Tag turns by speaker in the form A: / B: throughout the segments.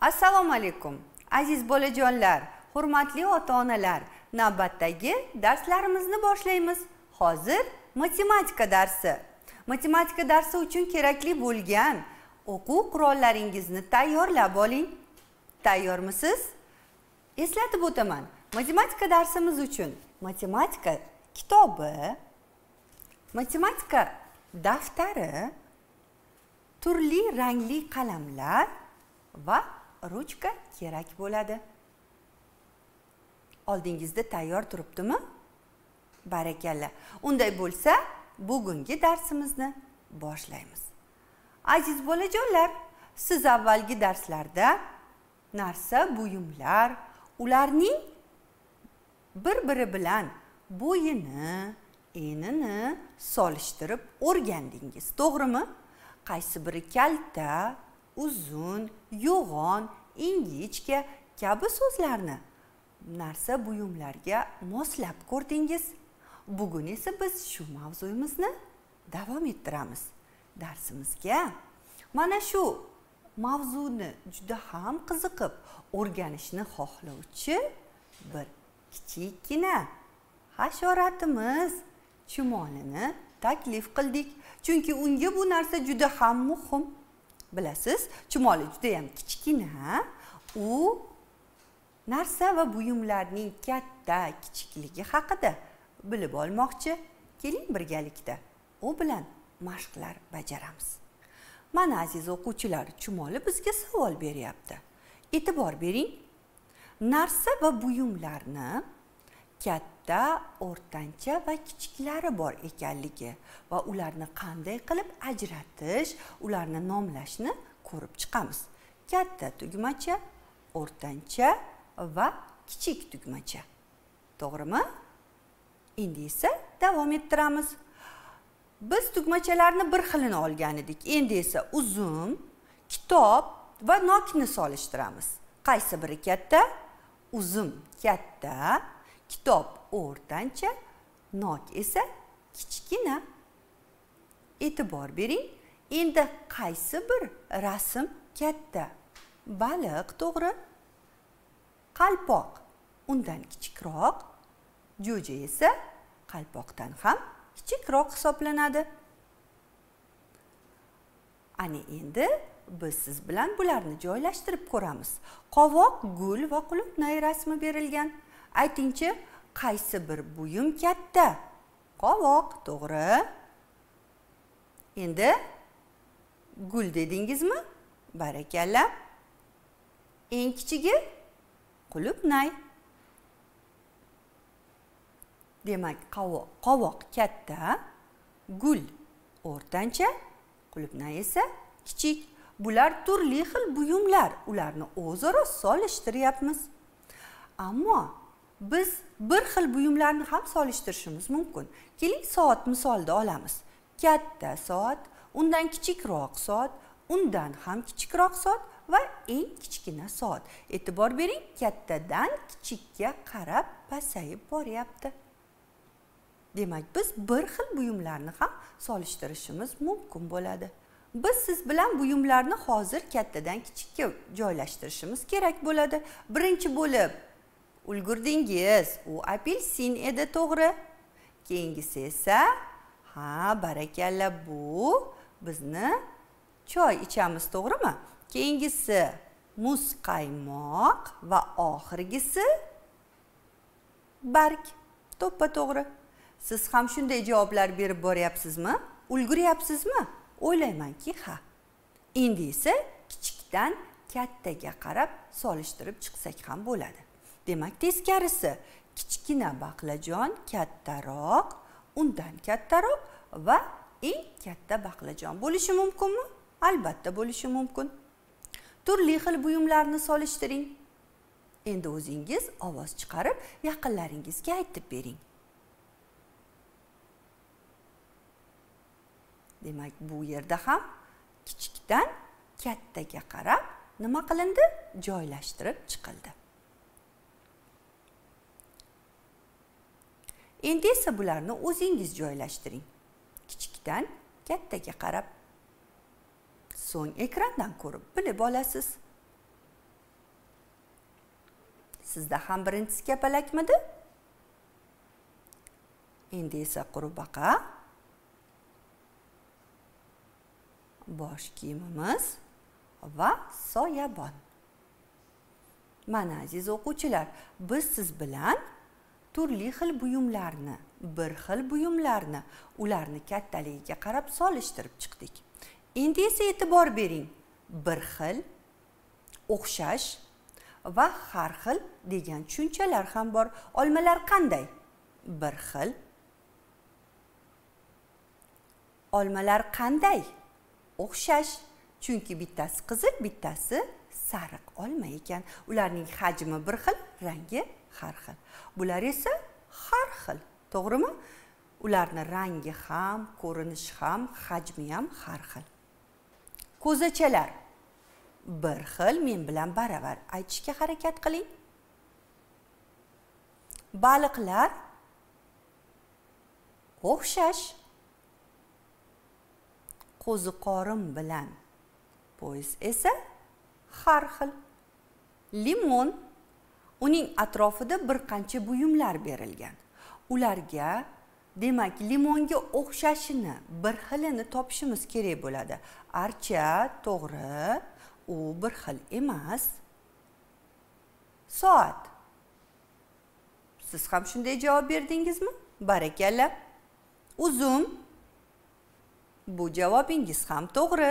A: Assalomu alaykum aziz bolajonlar, hurmatli ota-onalar. Navbatdagi darslarimizni boshlaymiz. Hozir matematika darsi. Matematika darsi uchun kerakli bo'lgan o'quv qurollaringizni tayyorlab oling. Tayyormisiz? Eslatib o'taman. Matematika darsimiz uchun matematika kitobi, matematika daftari, turli rangli qalamlar va ruchka kerak bo'ladi. Oldingizda tayyor turibdimi? Barakalla. Unday bo'lsa, bugungi darsimizni boshlaymiz. Aziz bolajonlar, siz avvalgi darslarda narsa, buyumlar, ularning bir-biri bilan bo'yini, enini solishtirib o'rgandingiz, to'g'rimi? Qaysi biri kalta, uzun, yo'g'on, ingichka kabi so'zlarni narsa buyumlarga moslab ko'rdingiz. Bugun esa biz shu mavzuyimizni davom ettiramiz. Darsimizga mana shu mavzuni juda ham qiziqib o'rganishni xohlovchi bir kichikgina hasharotimiz chumolini taklif qildik. Chunki unga bu narsa juda ham muhim. Bilasiz, chumoli juda ham kichkina. U narsa va buyumlarning katta, kichikligi haqida bilib olmoqchi. Keling birgalikda u bilan mashqlar bajaramiz. Mana aziz o'quvchilar, chumoli bizga savol beryapti. E'tibor bering. Narsa va buyumlarni katta, o'rtancha va kichiklari bor ekanligi va ularni qanday qilib ajratish, ularni nomlashni ko'rib chiqamiz. Katta tugmacha, o'rtancha va kichik tugmacha. To'g'rimi? Endi esa davom ettiramiz. Biz tugmachalarni bir xilini olgan edik. Endi esa uzun, kitob va nokni solishtiramiz. Qaysi biri katta? Uzun katta, kitob o'rtancha, nok esa kichkina. E'tibor bering. Endi qaysi bir rasm katta? Baliq, to'g'ri. Qalpoq undan kichikroq, jo'ja esa qalpoqdan ham kichikroq hisoblanadi. Ana endi biz siz bilan bularni joylashtirib ko'ramiz. Qovoq, gul va qulupnay rasmi berilgan. Aytingchi, qaysi bir buyum katta? Qovoq, to'g'ri. Endi gul dedingizmi? Barakalla. Eng kichigi qulupnay. Demak, qovoq katta, gul o'rtancha, qulupnay esa kichik. Bular turli xil buyumlar. Ularni o'zaro solishtiryapmiz. Ammo biz bir xil buyumlarni ham solishtirishimiz mumkin. Keling, soat misolida olamiz. Katta soat, undan kichikroq soat, undan ham kichikroq soat va eng kichkina soat. E'tibor bering, kattadan kichikka qarab pasayib boryapti. Demak, biz bir xil buyumlarni ham solishtirishimiz mumkin bo'ladi. Biz siz bilan buyumlarni hozir kattadan kichikka joylashtirishimiz kerak bo'ladi. Birinchi bo'lib ulgurdingiz. U apelsin edi, to'g'ri. Keyingisi esa, barakalla, bu bizni choy ichamiz, to'g'rimi? Keyingisi muz qaymoq va oxirgisi barg. To'ppa-to'g'ri. Siz ham shunday javoblar berib boryapsizmi? Ulguryapsizmi? O'ylaymanki, ha. Endi esa kichikdan kattaga qarab solishtirib chiqsak ham bo'ladi. Demak, teskarisi, kichkina baqlajon kattaroq, undan kattaroq va eng katta baqlajon bo'lishi mumkinmi? Albatta bo'lishi mumkin. Turli xil buyumlarni solishtiring. Endi o'zingiz ovoz chiqarib yaqinlaringizga aytib bering. Demak, bu yerda ham kichikdan kattaga qarab nima qilindi? Joylashtirib chiqildi. Endi esa bularni o'zingiz joylashtiring. Kichikdan kattaga qarab. So'ng ekrandan ko'rib bilib olasiz. Sizda ham birinchisi kapalakmidi? Endi esa qurbaqa. Bosh kiyimimiz va soyabon. Mana aziz o'quvchilar, biz siz bilan turli xil buyumlarni, bir xil buyumlarni, ularni kattaligiga qarab solishtirib chiqdik. Endi esa e'tibor bering. Bir xil, o'xshash va har xil degan tushunchalar ham bor. Olmalar qanday? Bir xil. Olmalar qanday? O'xshash. Chunki bittasi qizil, bittasi sariq olma ekan. Ularning hajmi bir xil, rangi har xil. Bular esa har xil. To'g'rimi? Ularning rangi ham, ko'rinishi ham, hajmi ham har xil. Ko'zachalar bir xil, men bilan baravar aytishga harakat qiling. Baliqlar o'xshash. Qo'ziqorin bilan poyez esa har xil. Limon, uning atrofida bir qancha buyumlar berilgan. Ularga, demak, limonga o'xshashini, bir xilini topishimiz kerak bo'ladi. Archa, to'g'ri, u bir xil emas. Soat. Siz ham shunday javob berdingizmi? Barakalla. Uzum. Bu javobingiz ham to'g'ri.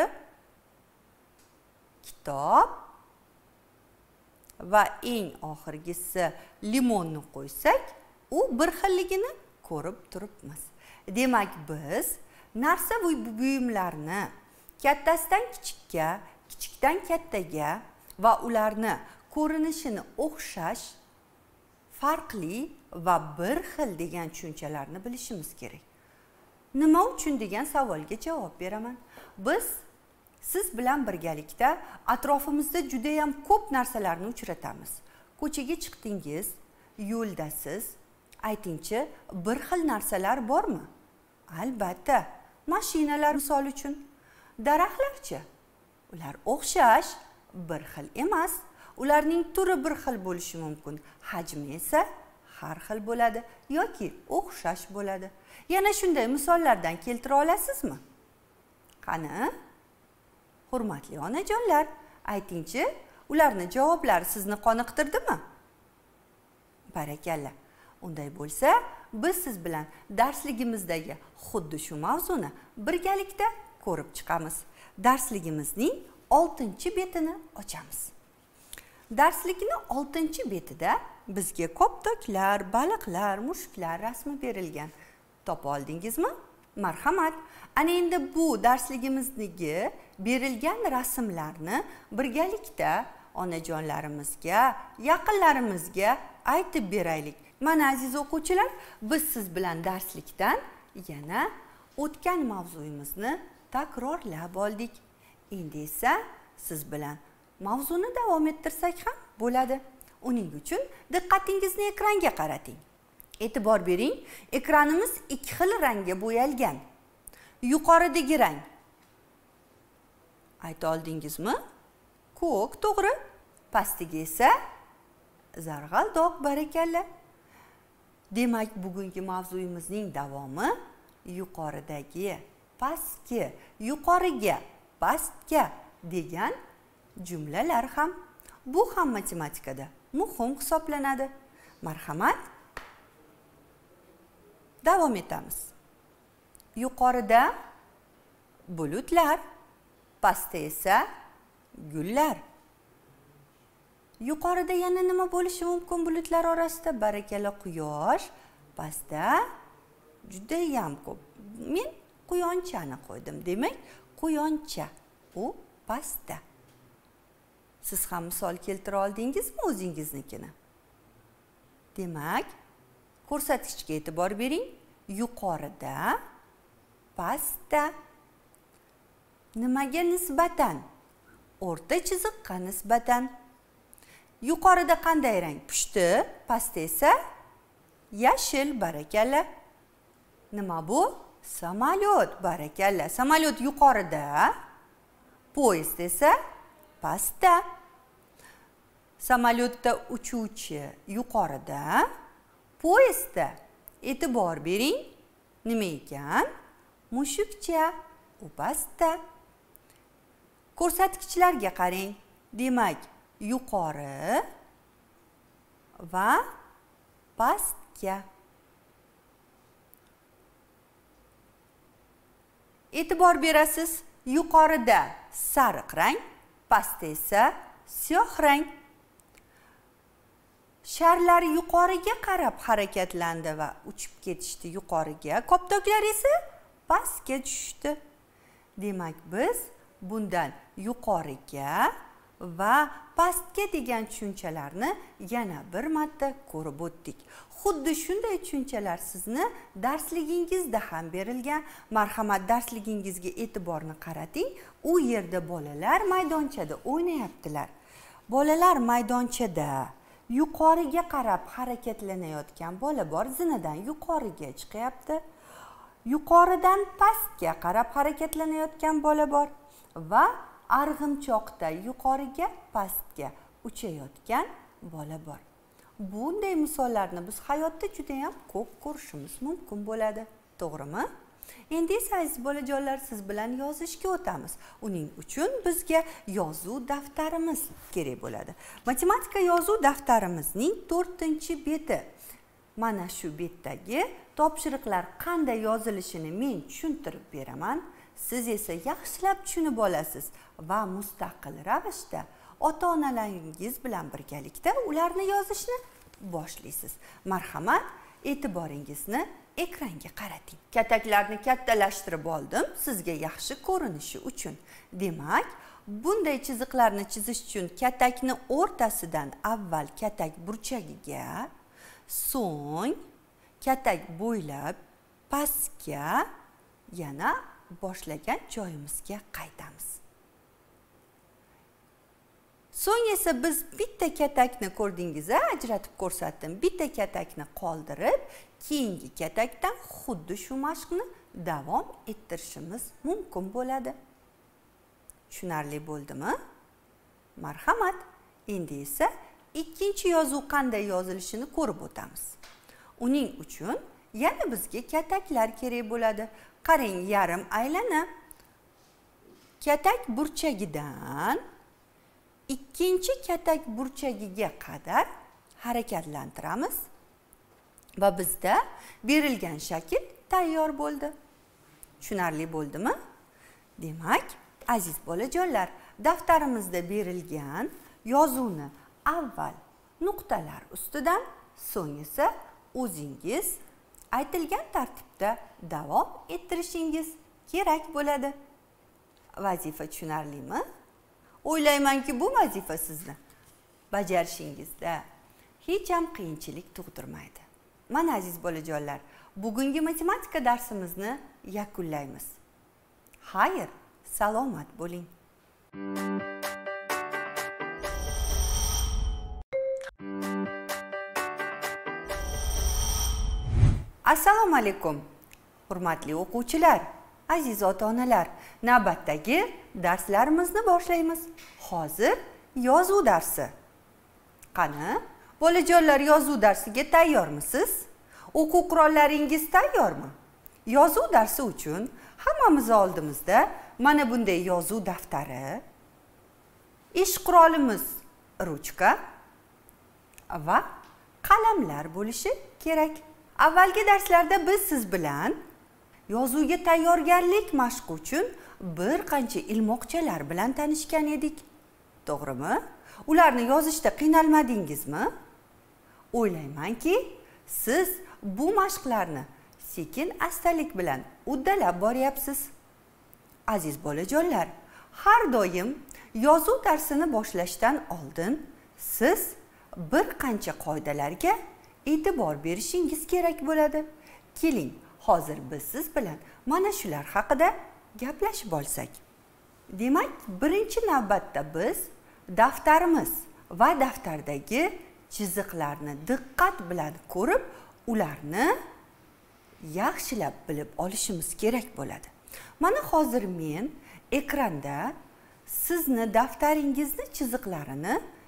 A: Kitob. Va eng oxirgisi limonni qo'ysak, u bir xilligini ko'rib turibmiz. Demak, biz narsa buyumlarni kattasidan kichikka, kichikdan kattaga va ularni ko'rinishini o'xshash, farqli va bir xil degan tushunchalarni bilishimiz kerak. Nima uchun degan savolga javob beraman. Biz siz bilan birgalikda atrofimizda juda ham ko'p narsalarni uchratamiz. Ko'chaga chiqdingiz, yo'ldasiz. Aytingchi, bir xil narsalar bormi? Albatta. Mashinalar misol uchun. Daraxtlarchi? Ular o'xshash, bir xil emas. Ularning turi bir xil bo'lishi mumkin. Hajmi esa har xil bo'ladi yoki o'xshash bo'ladi. Yana shunday misollardan keltira olasizmi? Qani? Hurmatli onajonlar, aytingchi, ularning javoblari sizni qoniqtirdimi? Barakalla. Unday bo'lsa, biz siz bilan darsligimizdagi xuddi shu mavzuni birgalikda ko'rib chiqamiz. Darsligimizning 6-betini ochamiz. Darslikning 6-betida bizga koptoklar, baliqlar, mushuklar rasmi berilgan. Topa oldingizmi? Marhamat. Ana endi bu darsligimizdagi berilgan rasmlarni birgalikda onajonlarimizga, yaqinlarimizga aytib beraylik. Mana aziz o'quvchilar, biz siz bilan darslikdan yana o'tgan mavzuyimizni takrorlab oldik. Endi esa siz bilan mavzuni davom ettirsak ham bo'ladi. Uning uchun diqqatingizni ekranga qarating. E'tibor bering, ekranimiz ikki xil rangga bo'yalgan. Yuqoridagi rang. Ayta oldingizmi? Ko'k, to'g'ri. Pastiga esa zarg'aldoq, barakalla. Demak, bugungi mavzuyimizning davomi yuqoridagi, pastki, yuqoriga, pastga degan jumlalar ham. Bu ham matematikada muhim hisoblanadi. Marhamat. Davom etamiz. Yuqorida bulutlar, pastda esa gullar. Yuqorida yana nima bo'lishi mumkin bulutlar orasida? Barakalla, quyosh. Pastda juda ham ko'p. Men quyonchani qo'ydim. Demak, quyoncha u pastda. Siz ham misol keltira oldingizmi o'zingiznikini? Demak, ko'rsatkichga e'tibor bering. Yuqorida, pastda. Nimaga nisbatan? O'rta chiziqqa nisbatan. Yuqorida qanday rang? Pushti, pastda esa yashil, barakalla. Nima bu? Samolyot, barakalla. Samolyot yuqorida, poyezd esa pastda. samolyotda uchuvchi yuqorida, poyezdda e'tibor bering, nima ekan? Mushukcha u pastda. Ko'rsatkichlarga qarang. Demak, yuqori va pastga. E'tibor berasiz, yuqorida sariq rang, pastda esa siyoh rang. Sharlar yuqoriga qarab harakatlandi va uchib ketishdi yuqoriga, koptoklar esa pastga tushdi. Demak, biz bundan yuqoriga va pastga degan tushunchalarni yana bir marta ko'rib o'tdik. Xuddi shunday tushunchalar sizni darsligingizda ham berilgan. Marhamat, darsligingizga e'tiborni qarating. U yerda bolalar maydonchada o'ynayaptilar. Bolalar maydonchada yuqoriga qarab harakatlanayotgan bola bor, zinadan yuqoriga chiqyapti. Yuqoridan pastga qarab harakatlanayotgan bola bor va arg'imchoqda yuqoriga pastga uchayotgan bola bor. Bunday misollarni biz hayotda juda ham ko'p ko'rishimiz mumkin bo'ladi, to'g'rimi? Endi esa aziz bolajonlar, siz bilan yozishga o'tamiz. Uning uchun bizga yozuv daftarimiz kerak bo'ladi. Matematika yozuv daftarimizning 4-beti. Mana shu betdagi topshiriqlar qanday yozilishini men tushuntirib beraman. Siz esa yaxshilab tushunib olasiz va mustaqil ravishda ota-onalaringiz bilan birgalikda ularni yozishni boshlaysiz. Marhamat, e'tiboringizni ekranga qarating. Kataklarni kattalashtirib oldim sizga yaxshi ko'rinishi uchun. Demak, bunday chiziqlarni chizish uchun katakni o'rtasidan avval katak burchagiga, so'ng katak bo'ylab pastga, yana boshlagan joyimizga qaytamiz. So'ng esa biz bitta katakni ko'rdingiz, ajratib ko'rsatdim. Bitta katakni qoldirib, keyingi katakdan xuddi shu mashqni davom ettirishimiz mumkin bo'ladi. Tushunarli bo'ldimi? Marhamat, endi esa ikkinchi yozuv qanday yozilishini ko'rib o'tamiz. Uning uchun yana bizga kataklar kerak bo'ladi. Qarang, yarim aylana katak burchagidan ikkinchi katak burchagiga qadar harakatlantiramiz va bizda berilgan shakl tayyor bo'ldi. Tushunarli bo'ldimi? Demak, aziz bolajonlar, daftarimizda berilgan yozuvni avval nuqtalar ustidan, so'ng esa o'zingiz aytilgan tartibda davom ettirishingiz kerak bo'ladi. Vazifa tushunarlimi? O'ylaymanki, bu vazifa sizni bajarishingizda hech ham qiyinchilik tug'dirmaydi. Mana aziz bolajonlar, bugungi matematika darsimizni yakunlaymiz. Xayr, salomat bo'ling. Assalomu alaykum. Hurmatli o'quvchilar, aziz ota-onalar, navbatdagi darslarimizni boshlaymiz. Hozir yozuv darsi. Qani, bolajonlar, yozuv darsiga tayyormisiz? O'quv qurollaringiz tayyormi? Yozuv darsi uchun hammamiz oldimizda mana bunday yozuv daftari, ish qurolimiz ruchka va qalamlar bo'lishi kerak. Avvalgi darslarda biz siz bilan yozuvga tayyorgarlik mashqi uchun bir qancha ilmoqchalar bilan tanishgan edik. To'g'rimi? Ularni yozishda qiynalmadingizmi? O'ylaymanki, siz bu mashqlarni sekin-astalik bilan uddalab boryapsiz. Aziz bolajonlar, har doim yozuv darsini boshlashdan oldin siz bir qancha qoidalarga e'tibor berishingiz kerak bo'ladi. Keling, hozir biz siz bilan mana shular haqida gaplashib olsak. Demak, birinchi navbatda biz daftarimiz va daftardagi chiziqlarni diqqat bilan ko'rib, ularni yaxshilab bilib olishimiz kerak bo'ladi. Mana hozir men ekranda sizni daftaringizni chiziqlarini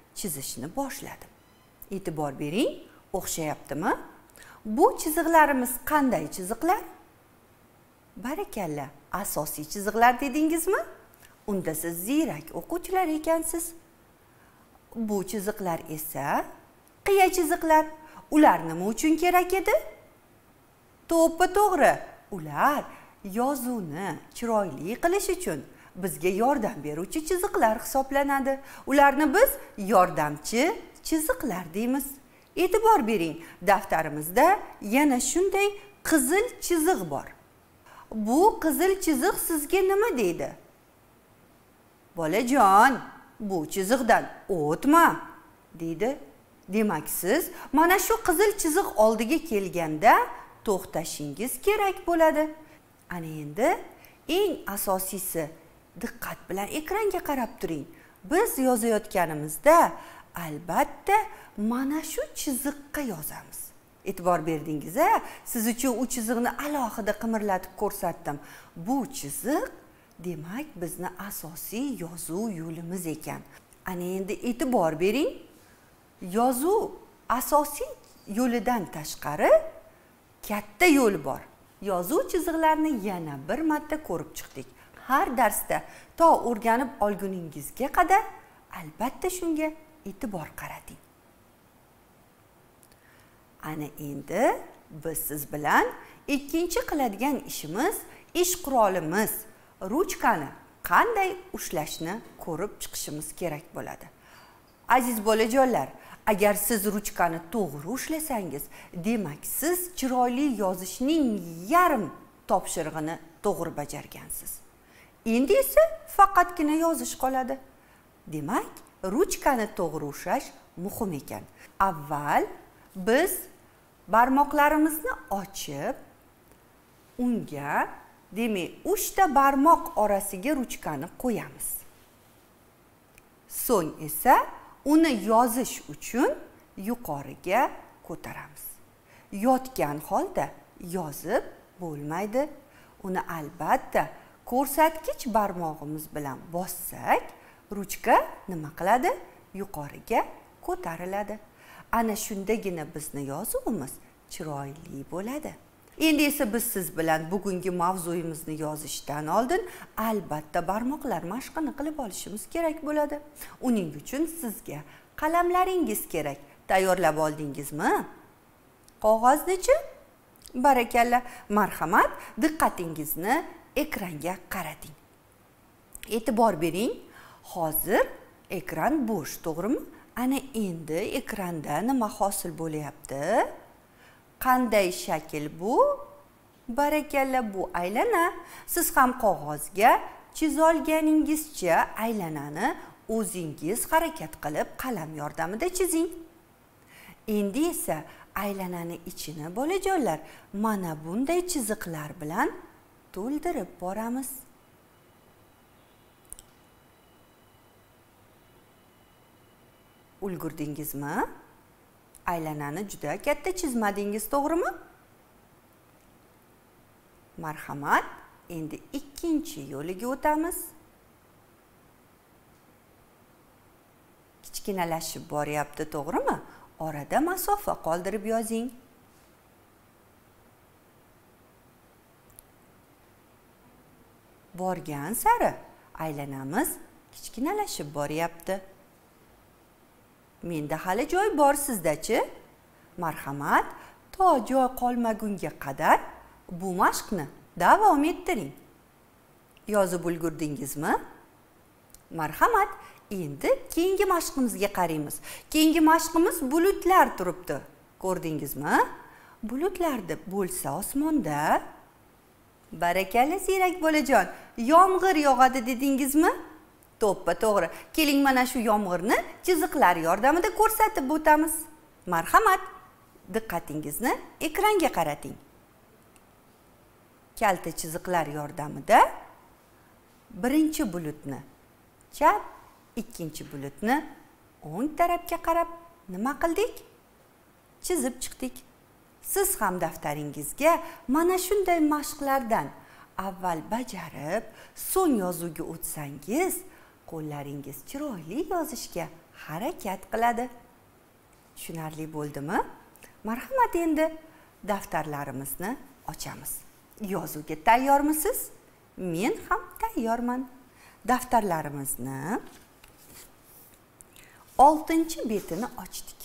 A: chizishni boshladim. E'tibor bering, o'xshayaptimi? Bu chiziqlarimiz qanday chiziqlar? Barakalla, asosiy chiziqlar dedingizmi? Unda siz ziyrak o'quvchilar ekansiz. Bu chiziqlar esa qiya chiziqlar. Ular nima uchun kerak edi? To'g'ri, ular yozuvni chiroyli qilish uchun bizga yordam beruvchi chiziqlar hisoblanadi. Ularni biz yordamchi chiziqlar deymiz. E'tibor bering, daftarimizda yana shunday qizil chiziq bor. Bu qizil chiziq sizga nima deydi? Bolajon, bu chiziqdan o'tma, deydi. Demak, siz mana shu qizil chiziq oldiga kelganda to'xtashingiz kerak bo'ladi. Ana endi eng asosiysi, diqqat bilan ekranga qarab turing. Biz yozayotganimizda albatta mana shu chiziqqa yozamiz. E'tibor berdingiz-a? Siz uchun u chiziqni alohida qimirlatib ko'rsatdim. Bu chiziq demak bizni asosiy yozuv yo'limiz ekan. Ana endi e'tibor bering. Yozuv asosiy yo'lidan tashqari katta yo'l bor. Yozuv chiziqlarini yana bir marta ko'rib chiqdik. Har darsda to o'rganib olguningizga qadar albatta shunga e'tibor qarating. Ana endi biz siz bilan ikkinchi qiladigan ishimiz, ish qurolimiz ruchkani qanday ushlashni ko'rib chiqishimiz kerak bo'ladi. Aziz bolajonlar, agar siz ruchkani to'g'ri ushlasangiz, demak siz chiroyli yozishning yarim topshirig'ini to'g'ri bajargansiz. Endi esa faqatgina yozish qoladi. Demak, ruchkani to'g'ri ushlash muhim ekan. Avval biz barmoqlarimizni ochib, unga, demak, 3 ta barmoq orasiga ruchkani qo'yamiz. So'ng esa uni yozish uchun yuqoriga ko'taramiz. Yotgan holda yozib bo'lmaydi. Uni albatta ko'rsatkich barmog'imiz bilan bossak, ruchka nima qiladi? Yuqoriga ko'tariladi. Ana shundagina bizni yozuvimiz chiroyli bo'ladi. Endi esa biz siz bilan bugungi mavzuyimizni yozishdan oldin albatta barmoqlar mashqini qilib olishimiz kerak bo'ladi. Uning uchun sizga qalamlaringiz kerak. Tayyorlab oldingizmi? Qog'ozni-chi? Barakalla. Marhamat, diqqatingizni ekranga qarating. E'tibor bering. Hozir ekran bo'sh, to'g'rimi? Ana endi ekranda nima hosil bo'lyapti? Qanday shakl bu? Barakalla, bu aylana. Siz ham qog'ozga chizolganingizcha aylanani o'zingiz harakat qilib qalam yordamida chizing. Endi esa aylanani ichini bolajonlar mana bunday chiziqlar bilan to'ldirib boramiz. Ulgurdingizmi? Aylanani juda katta chizmadingiz, to'g'rimi? Marhamat, endi ikkinchi yo'liga o'tamiz. Kichkinalashib boryapti, to'g'rimi? Orada masofa qoldirib yozing. Borgan sari aylanamiz kichkinalashib boryapti. Menda hali joy bor, sizda-chi? Marhamat, to joy qolmagunga qadar bu mashqni davom ettiring. Yozib ulgurdingizmi? Marhamat, endi keyingi mashqimizga qaraymiz. Keyingi mashqimiz bulutlar turibdi. Ko'rdingizmi? Bulutlarda bo'lsa osmonda. Barakalla ziyrak bolajon, yomg'ir yog'adi dedingizmi? To'g'ri. Keling mana shu yomg'irni chiziqlar yordamida ko'rsatib o'tamiz. Marhamat, diqqatingizni ekranga qarating. Kalta chiziqlar yordamida birinchi bulutni chap, ikkinchi bulutni o'ng tarafga qarab nima qildik? Chizib chiqdik. Siz ham daftaringizga mana shunday mashqlardan avval bajarib, so'ng yozuvga o'tsangiz, qo'llaringiz chiroyli yozishga harakat qiladi. Tushunarli bo'ldimi? Marhamat, endi daftarlarimizni ochamiz. Yozuvga tayyormisiz? Men ham tayyorman. Daftarlarimizni 6-betini ochdik.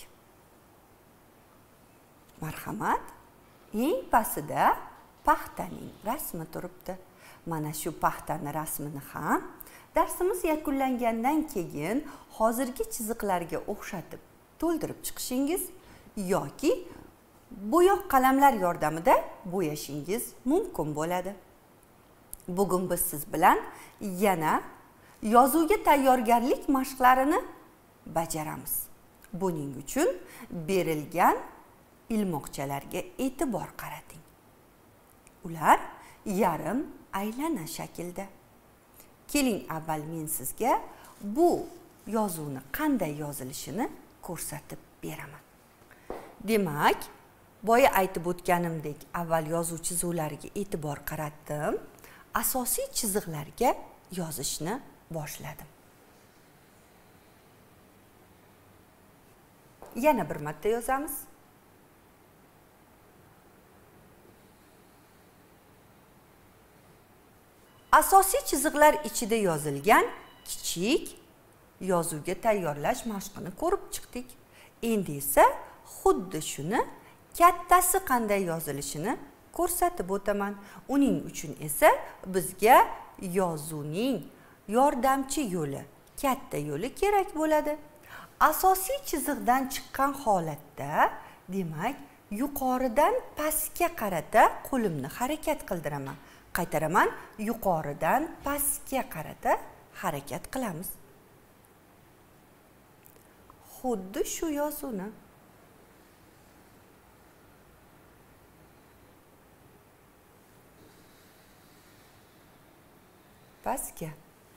A: Marhamat, eng pastida paxtaning rasmi turibdi. Mana shu paxtani rasmini ham darsimiz yakunlangandan keyin hozirgi chiziqlarga o'xshatib to'ldirib chiqishingiz yoki bo'yoq qalamlar yordamida bo'yashingiz mumkin bo'ladi. Bugun biz siz bilan yana yozuvga tayyorgarlik mashqlarini bajaramiz. Buning uchun berilgan ilmoqchalarga e'tibor qarating. Ular yarim aylana shaklda. Keling, avval men sizga bu yozuvni qanday yozilishini ko'rsatib beraman. Demak, boya aytib o'tganimdek, avval yozuv chizuvlariga e'tibor qaratdim. Asosiy chiziqlarga yozishni boshladim. Yana bir marta yozamiz. Asosiy chiziqlar ichida yozilgan kichik yozuvga tayyorlash mashqini ko'rib chiqdik. Endi esa xuddi shuni kattasi qanday yozilishini ko'rsatib o'taman. Uning uchun esa bizga yozuvning yordamchi yo'li, katta yo'li kerak bo'ladi. Asosiy chiziqdan chiqqan holatda, demak, yuqoridan pastga qarata qo'limni harakat qildiraman. Qaytaraman, yuqoridan pastga qarata harakat qilamiz. Xuddi shu yozuvni. Pastga.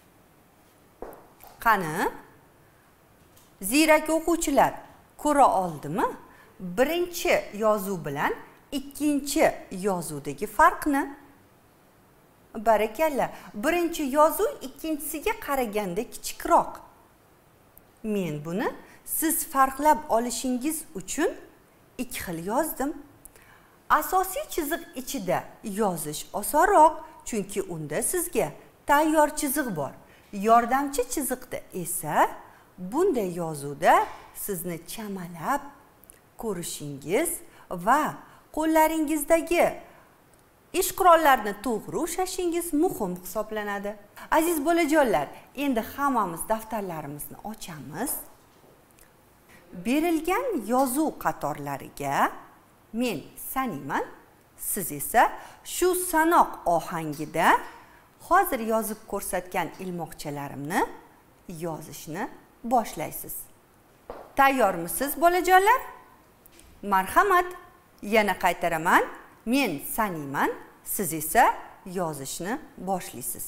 A: Qani? Ziyrak o'quvchilar ko'ra oldimi? Birinchi yozuv bilan ikkinchi yozuvdagi farqni? Barakalla. Birinchi yozuv ikkinchisiga qaraganda kichikroq. Men buni siz farqlab olishingiz uchun ikki xil yozdim. Asosiy chiziq ichida yozish osonroq, chunki unda sizga tayyor chiziq bor. Yordamchi chiziqda esa bunday yozuvda sizni chamalab ko'rishingiz va qo'llaringizdagi ish qurollarini to'g'ri ushlashingiz muhim hisoblanadi. Aziz bolajonlar, endi hammamiz daftarlarimizni ochamiz. Berilgan yozuv qatorlariga men sanayman, siz esa shu sanoq ohangida hozir yozib ko'rsatgan ilmoqchalarimni yozishni boshlaysiz. Tayyormisiz bolajonlar? Marhamat, yana qaytaraman. Men sanayman, siz esa yozishni boshlaysiz.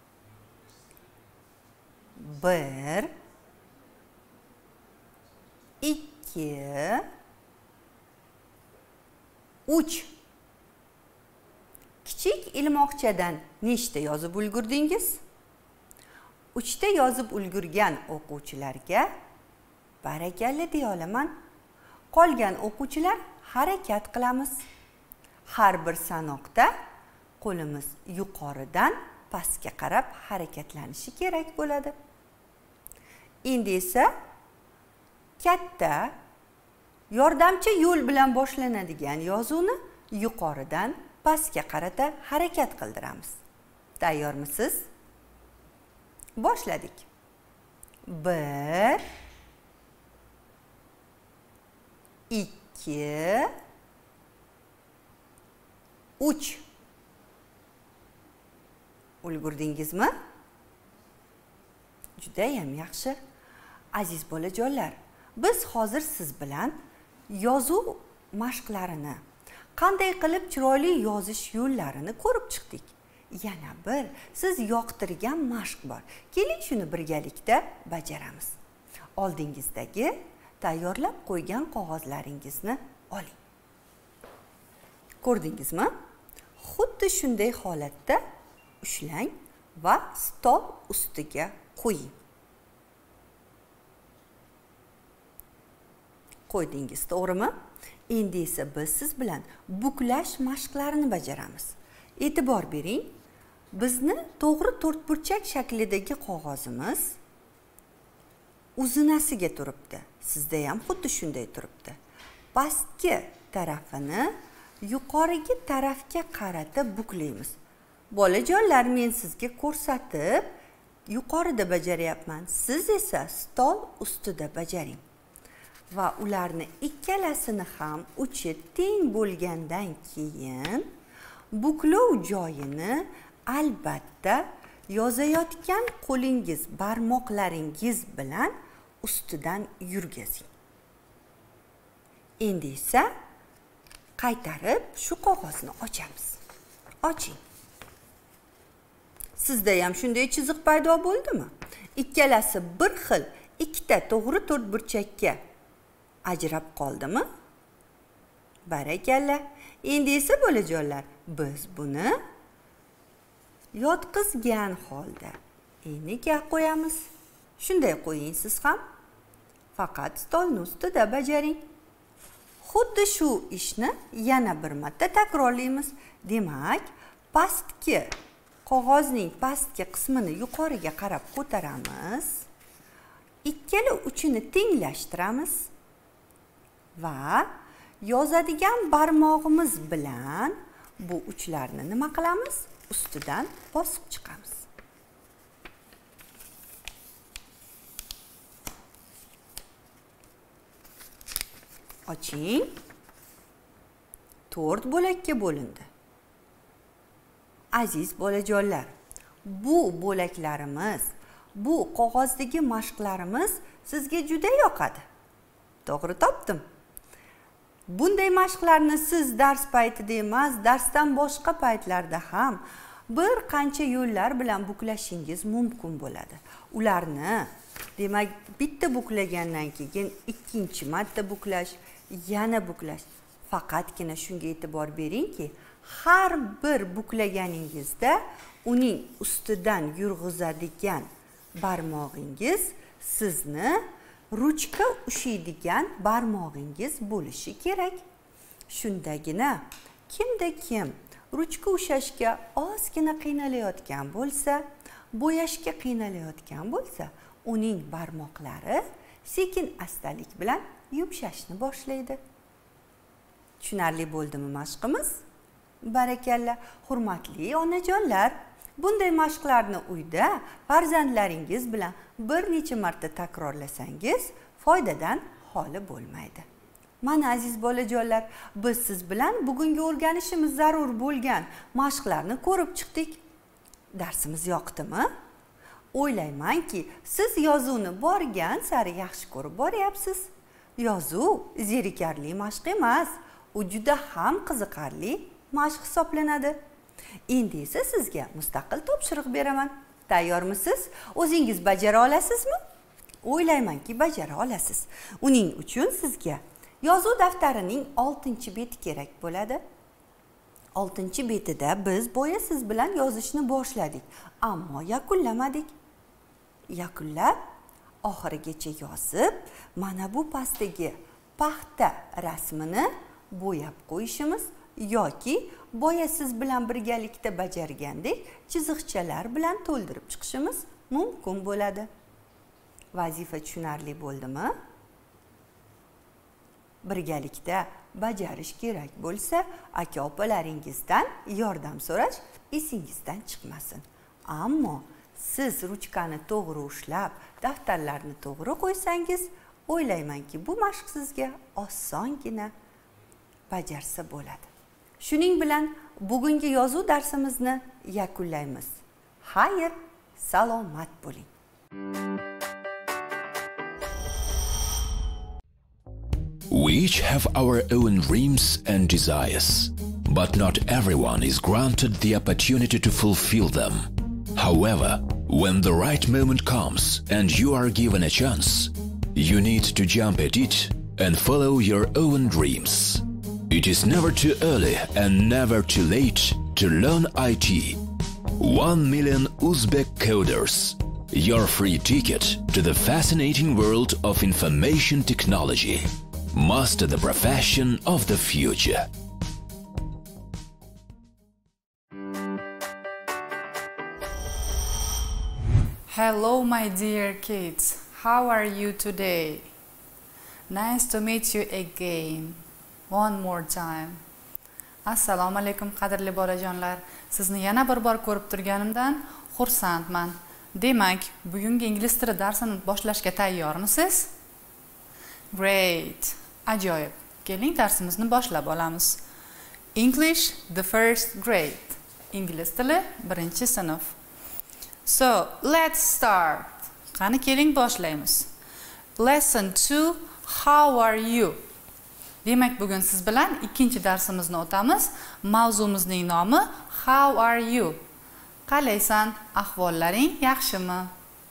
A: 1 2 3 Kichik ilmoqchadan nechta yozib ulgurdingiz? 3 ta yozib ulgurgan o'quvchilarga barakalla deya olaman. Qolgan o'quvchilar harakat qilamiz. Har bir sanoqda qo'limiz yuqoridan pastga qarab harakatlanishi kerak bo'ladi. Endi esa katta yordamchi yo'l bilan boshlanadigan yozuvni yuqoridan pastga qarata harakat qildiramiz. Tayyormisiz? Boshladik. 1 2 3 Ulgurdingizmi? Judayam yaxshi. Aziz bolajonlar, biz hozir siz bilan yozuv mashqlarini, qanday qilib chiroyli yozish yo'llarini ko'rib chiqdik. Yana bir siz yoqtirgan mashq bor. Keling shuni birgalikda bajaramiz. Oldingizdagi tayyorlab qo'ygan qog'ozlaringizni oling. Ko'rdingizmi? Xuddi shunday holatda ushlang va stol ustiga qo'ying. qo'ydingiz, to'g'rimi? Endi esa biz siz bilan buklash mashqlarini bajaramiz. E'tibor bering. Bizni to'g'ri to'rtburchak shaklidagi qog'ozimiz uzunasiga turibdi. Sizda ham xuddi shunday turibdi. Pastki tarafini yuqorigi tarafga qaratib buklaymiz. Bolajonlar, men sizga ko'rsatib yuqorida bajaryapman. Siz esa stol ustida bajaring. Va ularni ikkalasini ham uchi teng bo'lgandan keyin buklov joyini albatta yozayotgan qo'lingiz, barmoqlaringiz bilan ustidan yurgizing. Endi esa qaytarib shu qog'ozni ochamiz. Oching. Sizda ham shunday chiziq paydo bo'ldimi? Ikkalasi bir xil, ikkita to'g'ri to'rtburchakka ajrab qoldimi? Barakalla. Endi esa bolajonlar, biz buni yotqizgan holda eniga qo'yamiz. Shunday qo'ying siz ham. Faqat stolning ustida bajaring. Xuddi shu ishni yana bir marta takrorlaymiz. Demak, pastki qog'ozning pastki qismini yuqoriga qarab ko'taramiz. Ikkala uchini tenglashtiramiz va yozadigan barmog'imiz bilan bu uchlarni nima qilamiz? Ustidan bosib chiqamiz. Oching. 4 bo'lakka bo'lindi. Aziz bolajonlar, bu bo'laklarimiz, bu qog'ozdagi mashqlarimiz sizga juda yoqadi. To'g'ri topdim. Bunday mashqlarni siz dars paytida emas, darsdan boshqa paytlarda ham bir qancha yo'llar bilan buklashingiz mumkin bo'ladi. Ularni, demak, bitta buklagandan keyin ikkinchi marta buklash, yana buklash. Faqatgina shunga e'tibor beringki, har bir buklaganingizda uning ustidan yurg'izadigan barmog'ingiz sizni ruchka ushlaydigan barmog'ingiz bo'lishi kerak. Shundagina kimda kim ruchka ushashga ozgina qiynalayotgan bo'lsa, bo'yashga qiynalayotgan bo'lsa, uning barmoqlari sekin-astalik bilan yumshashni boshlaydi. Tushunarli bo'ldimi mashqimiz? Barakalla. Hurmatli onajonlar, bunday mashqlarni uyda farzandlaringiz bilan bir necha marta takrorlasangiz foydadan xoli bo'lmaydi. Mana aziz bolajonlar, biz siz bilan bugungi o'rganishimiz zarur bo'lgan mashqlarni ko'rib chiqdik. Darsimiz yoqdimi? O'ylaymanki, siz yozuvni borgan sari yaxshi ko'rib boryapsiz. Yozuv zerikarli mashq emas, u juda ham qiziqarli mashq hisoblanadi. Endi esa sizga mustaqil topshiriq beraman. Tayyormisiz? O'zingiz bajara olasizmi? O'ylaymanki, bajara olasiz. Uning uchun sizga yozuv daftarining 6-beti kerak bo'ladi. 6-betida biz bo'ya siz bilan yozishni boshladik, ammo yakunlamadik. Yakunlab, oxirigacha yozib, mana bu pastdagi paxta rasmini bo'yab qo'yishimiz yoki boya siz bilan birgalikda bajargandek chiziqchalar bilan to'ldirib chiqishimiz mumkin bo'ladi. Vazifa tushunarli bo'ldimi? Birgalikda bajarish kerak bo'lsa, aka-opalaringizdan yordam so'rash esingizdan chiqmasin. Ammo siz ruchkani to'g'ri ushlab, daftarlarni to'g'ri qo'ysangiz, o'ylaymanki, bu mashq sizga osongina bajarsa bo'ladi. Shuning bilan bugungi yozuv darsimizni yakunlaymiz. Xayr, salomat bo'ling.
B: We each have our own dreams and desires, but not everyone is granted the opportunity to fulfill them. However, when the right moment comes and you are given a chance, you need to jump at it and follow your own dreams. It is never too early and never too late to learn IT. 1 million Uzbek coders. Your free ticket to the fascinating world of information technology. Master the profession of the future.
C: Hello, my dear kids. How are you today? Nice to meet you again. One more time. Assalomu alaykum qadrli bolajonlar. Sizni yana bir bor ko'rib turganimdan xursandman. Demak, bugungi ingliz tili darsini boshlashga tayyormisiz? Great. Ajoyib. Keling darsimizni boshlab olamiz. English the first grade. Ingliz tili 1-sinf. So, let's start. Qani keling boshlaymiz. Lesson 2, how are you? Demak, bugun siz bilan 2-darsimizni o'tamiz. Mavzumizning nomi How are you? Qalaysan? Ahvollaring yaxshimi?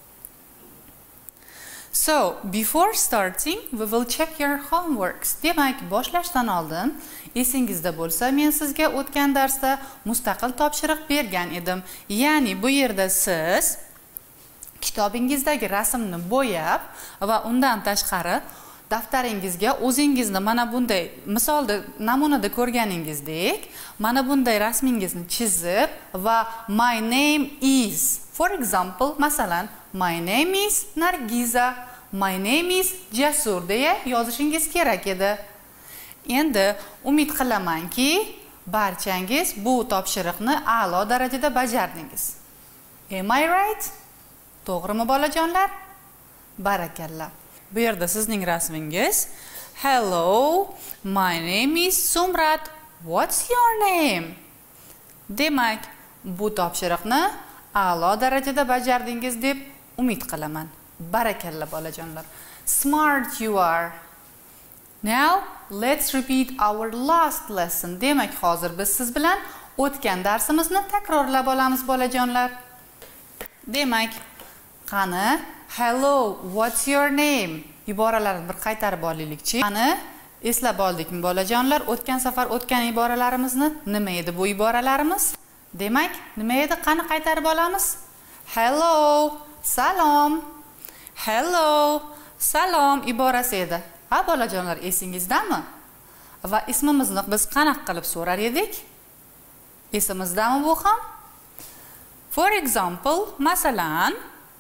C: So, before starting, we will check your homeworks. Demak, boshlashdan oldin, esingizda bo'lsa, men sizga o'tgan darsda mustaqil topshiriq bergan edim. Ya'ni bu yerda siz kitobingizdagi rasmni bo'yab va undan tashqari daftaringizga o'zingizni mana bunday misolda namunada ko'rganingizdek, mana bunday rasmingizni chizib va my name is, for example, masalan, my name is Nargiza, my name is Jasur deya yozishingiz kerak edi. Endi umid qilamanki, barchangiz bu topshiriqni a'lo darajada bajardingiz. Am I right? To'g'rimi bolajonlar? Barakallah. Bu yerda sizning rasmingiz. Hello, my name is Sumrat. What's your name? Demak, bu topshiriqni a'lo darajada bajardingiz deb umid qilaman. Barakalla bolajonlar. Smart you are. Now, let's repeat our last lesson. Demak, hozir biz siz bilan o'tgan darsimizni takrorlab olamiz bolajonlar. Demak, qani, hello, what's your name? Iboralarini bir qaytarib olaylikchi. Qani, eslab oldikmi bolajonlar? O'tgan safar o'tgan iboralarimizni nima edi bu iboralarimiz? Demak, nima edi? Qani qaytarib olamiz? Hello, salom. Hello, salom iborasi edi. Ha bolajonlar, esingizdami? Va ismimizni biz qanaqa qilib so'rar edik? Esimizdami bu ham? For example, masalan,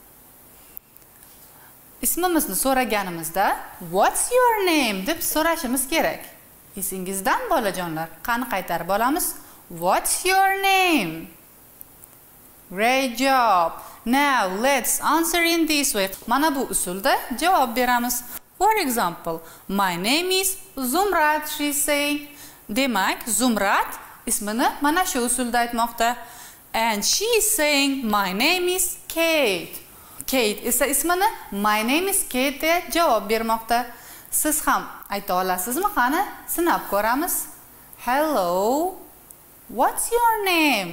C: ismimizni so'raganimizda what's your name deb so'rashimiz kerak. Esingizdan bolajonlar, qani qaytarib olamiz? What's your name? Great job. Now let's answer in this way. Mana bu usulda javob beramiz. For example, my name is Zumrat, she saying. Demak, Zumrat ismini mana shu usulda aytmoqda. And she is saying my name is Kate. Kate esa ismini my name is Kate deb javob bermoqda. Siz ham ayta olasizmi? Qani sinab ko'ramiz. Hello. What's your name?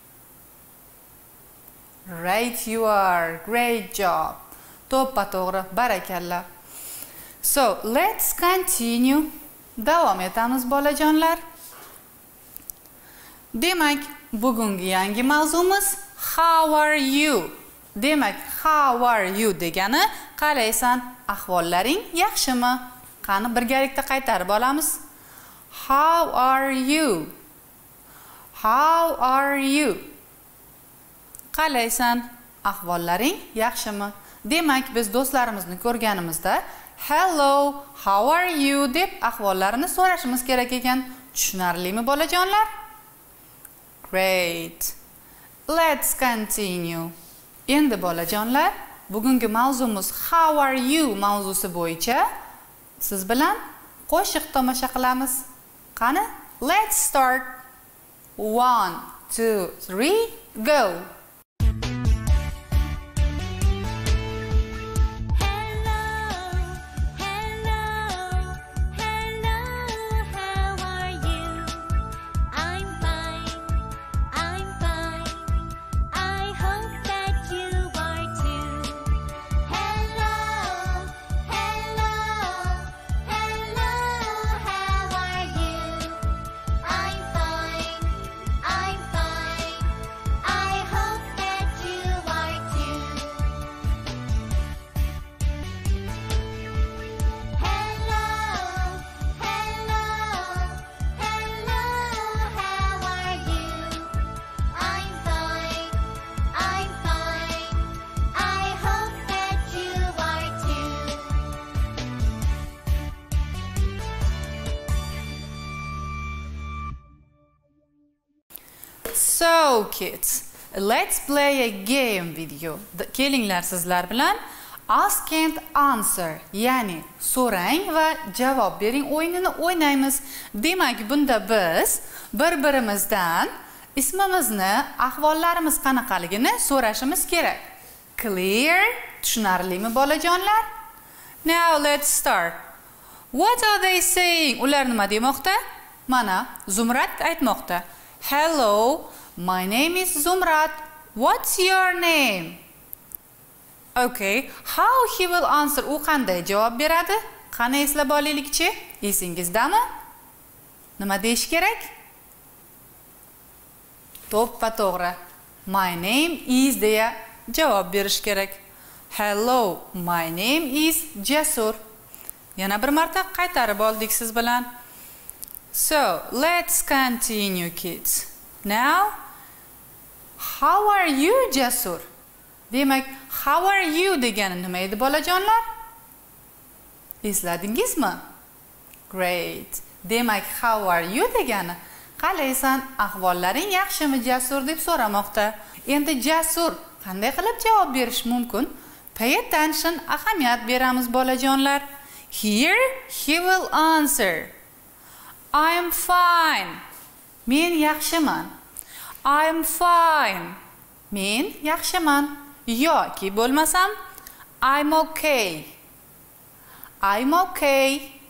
C: Right you are. Great job. To'ppa to'g'ri. Barakalla. So, let's continue. Davom etamiz bolajonlar. Demak, bugungi yangi mavzumiz how are you? Demak, how are you degani qalaysan? Ahvollaring yaxshimi? Qani birgalikda qaytarib olamiz. How are you? How are you? Qalaysan? Ahvollaring yaxshimi? Demak, biz do'stlarimizni ko'rganimizda hello, how are you deb ahvollarini so'rashimiz kerak ekan. Tushunarlimi bolajonlar? Great. Let's continue. Endi bolajonlar, bugungi mavzumiz how are you mavzusi bo'yicha siz bilan qo'shiq tomosha qilamiz. Qani, let's start. 1, 2, 3, go.
D: I hope
C: So kids, let's play a game with you. Kelinglar sizlar bilan ask and answer, ya'ni so'rang va javob bering o'yinini o'ynaymiz. Demak, bunda biz bir-birimizdan ismimizni, ahvollarimiz qanaqaligini so'rashimiz kerak. Clear? Tushunarlimi bolajonlar? Now let's start. What are they saying? Ular nima demoqda? Mana Zumrat aytmoqda. Hello, my name is Zumrat. What's your name? Okay, how he will answer? U qanday javob beradi? Qani eslab olaylikchi? Esingizdami? Nima deyish kerak? To'ppa to'g'ri. My name is deya javob berish kerak. Hello, my name is Jasur. Yana bir marta qaytarib oldik siz bilan. So, let's continue kids. Now, how are you Jasur? Demak, how are you degani nima edi bolajonlar? Esladingizmi? Great. Demak, how are you degani qalaysan, ahvollaring yaxshimi Jasur deb so'ramoqda. Endi Jasur qanday qilib javob berish mumkin? Pay attention, ahamiyat beramiz bolajonlar. Here he will answer. I'm fine. Men yaxshiman. I'm fine. Men yaxshiman. Yoki bo'lmasam I'm okay. I'm okay.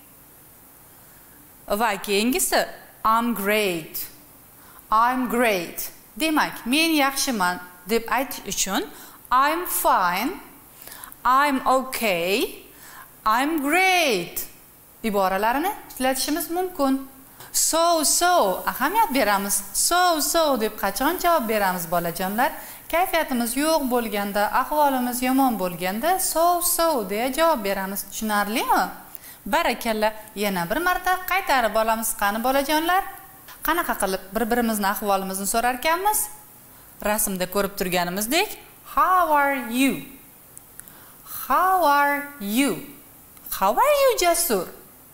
C: Va keyingisi I'm great. I'm great. Demak, men yaxshiman deb aytish uchun I'm fine, I'm okay, I'm great iboralarini ishlatishimiz mumkin. So ahamiyat beramiz. So deb qachon javob beramiz bolajonlar? Kayfiyatimiz yo'q bo'lganda, ahvolimiz yomon bo'lganda so deya javob beramiz. Tushunarlimi? Barakalla. Yana bir marta qaytarib olamiz. Qani bolajonlar? Qanaqa qilib bir-birimizni ahvolimizni so'rar ekanmiz? Rasmda ko'rib turganimizdek, how are you? How are you? How are you Jasur?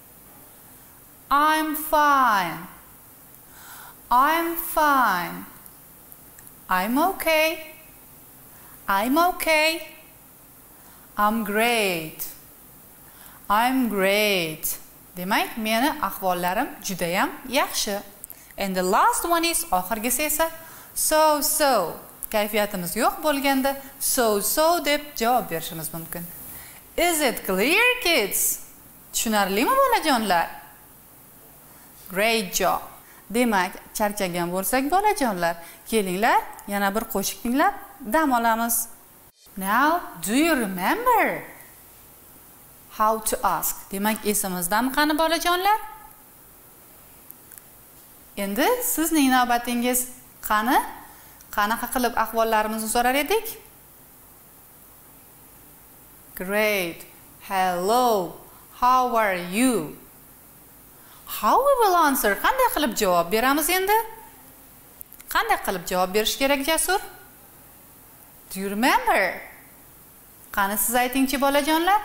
C: I'm fine. I'm fine. I'm okay. I'm okay. I'm great. I'm great. Demak, meni ahvollarim juda ham yaxshi. And the last one is oxirgisi esa so. Kayfiyatimiz yo'q bo'lganda so deb javob berishimiz mumkin. Is it clear kids? Tushunarlimi bolajonlar? Great job. Demak, charchagan bo'lsak bolajonlar, kelinglar yana bir qo'shiq tinglab dam olamiz. Now, do you remember how to ask? Demak, esimizdami qani bolajonlar? Endi sizning navbatingiz qani? Qanaqa qilib ahvollarimizni so'rar edik? Great. Hello. How are you? How we will answer? Qanday qilib javob beramiz endi? Qanday qilib javob berish kerak Jasur? Do you remember? Qani siz aytingchi bolajonlar?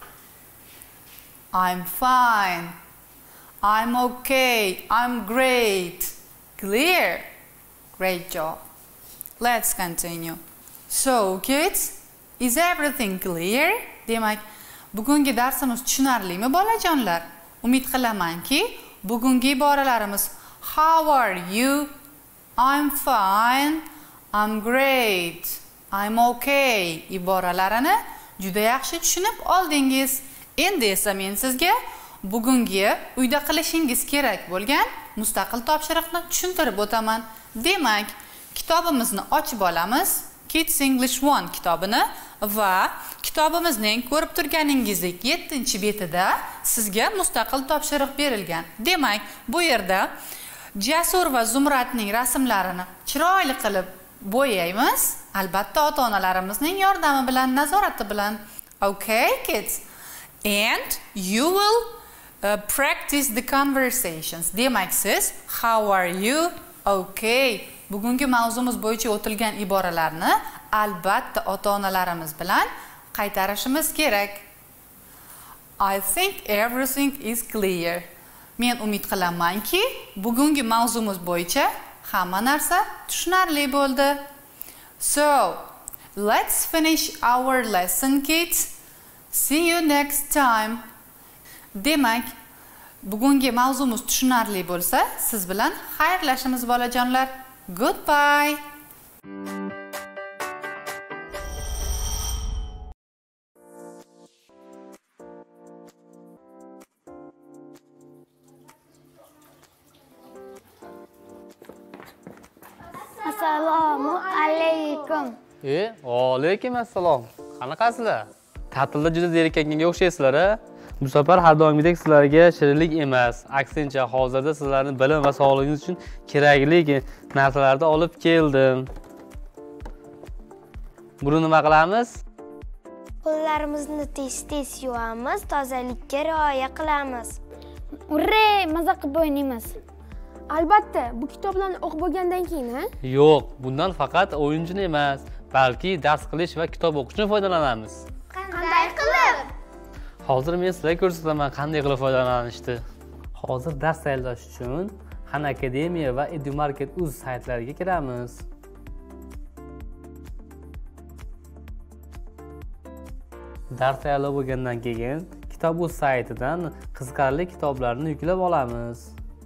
C: I'm fine. I'm okay. I'm great. Clear? Great job. Let's continue. So, kids, is everything clear? Demak, bugungi darsimiz tushunarlimi bolajonlar? Umid qilamanki, bugungi iboralarimiz how are you? I'm fine. I'm great. I'm okay iboralarini juda yaxshi tushunib oldingiz. Endi esa men sizga bugungi uyda qilishingiz kerak bo'lgan mustaqil topshiriqni tushuntirib o'taman. Demak, kitobimizni ochib olamiz. Kids English 1 kitobini va kitobimizning ko'rib turganingizdek 7-betida sizga mustaqil topshiriq berilgan. Demak, bu yerda Jasur va Zumratning rasmlarini chiroyli qilib bo'yaymiz. Albatta ota-onalarimizning yordami bilan, nazorati bilan. Okay, kids. And you will practice the conversations. Demak, siz how are you? Okay. Bugungi mavzumiz bo'yicha o'tilgan iboralarni albatta ota-onalarimiz bilan qaytarishimiz kerak. I think everything is clear. Men umid qilamanki, bugungi mavzumiz bo'yicha hamma narsa tushunarli bo'ldi. So, let's finish our lesson, kids. See you next time. Demak, bugungi mavzumuz tushunarli bo'lsa, siz bilan xayrlashamiz bolajonlar. Goodbye.
D: Assalomu alaykum.
E: Alaykum assalom. Qanaqasizlar? Ta'tilda juda zerikkanga o'xshaysizlar-a? Bu safar har doimgidek sizlarga shirinlik emas, aksincha hozirda sizlarning bilim va sog'lig'ingiz uchun kerakli narsalarni olib keldim. Buni nima qilamiz?
D: Qo'llarimizni tez-tez yuvamiz, tozalikka rioya qilamiz.
F: Urre, maza qilib o'ynaymiz. Albatta, bu kitoblarni o'qib bo'lgandan keyin, ha?
E: Yo'q, bundan faqat o'yin uchun emas, balki dars qilish va kitob o'qish uchun foydalanamiz.
D: Qanday qilib?
E: Hozir men sizlarga ko'rsataman qanday qilib foydalanishni. Hozir dars tayyorlash uchun Khan Academy va EduMarket.uz saytlariga kiramiz. Dars tayyorlab bo'lgandan keyin Kitob.uz saytidan qiziqarli kitoblarni yuklab olamiz.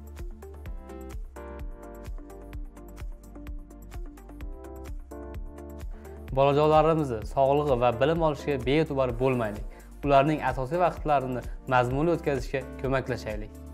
E: Bolajonlarimizni sog'lig'i va bilim olishiga bee'tibor bo'lmaylik. Ularning asosiy vaqtlarini mazmunli o'tkazishga ko'maklashaylik.